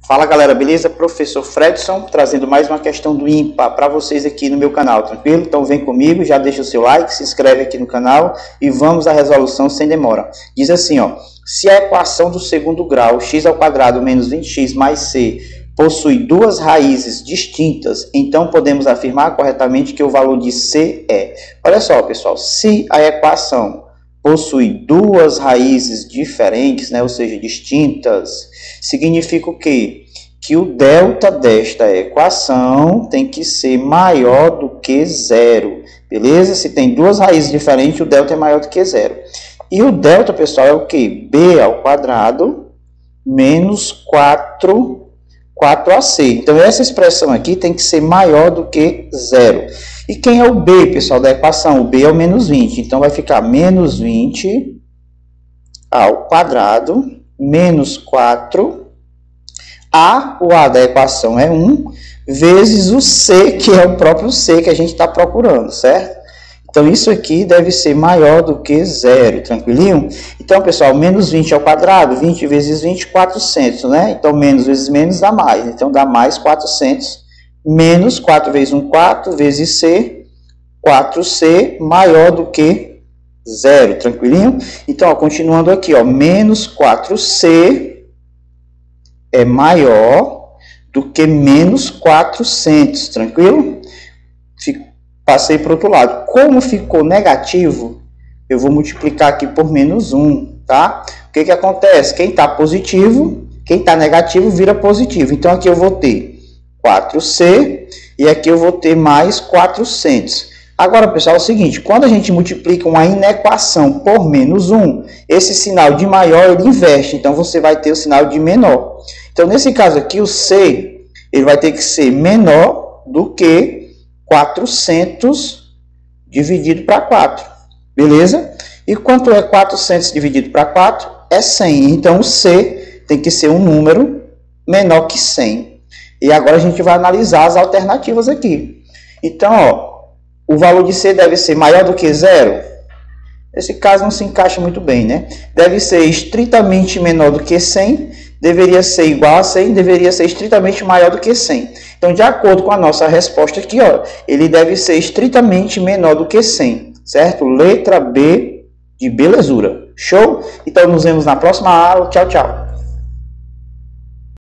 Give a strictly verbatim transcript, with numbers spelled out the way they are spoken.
Fala galera, beleza? Professor Fredson trazendo mais uma questão do ímpar para vocês aqui no meu canal, tranquilo? Então vem comigo, já deixa o seu like, se inscreve aqui no canal e vamos à resolução sem demora. Diz assim, ó, se a equação do segundo grau x ao quadrado menos vinte x mais c possui duas raízes distintas, então podemos afirmar corretamente que o valor de c é... Olha só pessoal, se a equação possui duas raízes diferentes, né, ou seja, distintas, significa o quê? Que o delta desta equação tem que ser maior do que zero, beleza? Se tem duas raízes diferentes, o delta é maior do que zero. E o delta, pessoal, é o quê? B ao quadrado menos quatro, quatro A C. Então, essa expressão aqui tem que ser maior do que zero. E quem é o B, pessoal, da equação? O B é o menos vinte. Então, vai ficar menos vinte ao quadrado menos quatro. A, o A da equação é um, vezes o C, que é o próprio C que a gente está procurando, certo? Então, isso aqui deve ser maior do que zero, tranquilinho? Então, pessoal, menos vinte ao quadrado, vinte vezes vinte, quatrocentos, né? Então, menos vezes menos dá mais. Então, dá mais quatrocentos. Menos quatro vezes um, quatro, vezes C, quatro C maior do que zero, tranquilinho? Então, ó, continuando aqui, ó, menos quatro C é maior do que menos quatrocentos, tranquilo? Fico, passei para o outro lado. Como ficou negativo, eu vou multiplicar aqui por menos um, tá? O que que acontece? Quem está positivo, quem está negativo vira positivo. Então, aqui eu vou ter quatro C e aqui eu vou ter mais quatrocentos. Agora, pessoal, é o seguinte, quando a gente multiplica uma inequação por menos um, esse sinal de maior ele inverte, então você vai ter o sinal de menor. Então, nesse caso aqui, o C ele vai ter que ser menor do que quatrocentos dividido para quatro, beleza? E quanto é quatrocentos dividido para quatro? É cem. Então, o C tem que ser um número menor que cem. E agora a gente vai analisar as alternativas aqui. Então, ó, o valor de C deve ser maior do que zero? Esse caso não se encaixa muito bem, né? Deve ser estritamente menor do que cem, deveria ser igual a cem, deveria ser estritamente maior do que cem. Então, de acordo com a nossa resposta aqui, ó, ele deve ser estritamente menor do que cem, certo? Letra B de belezura. Show? Então, nos vemos na próxima aula. Tchau, tchau.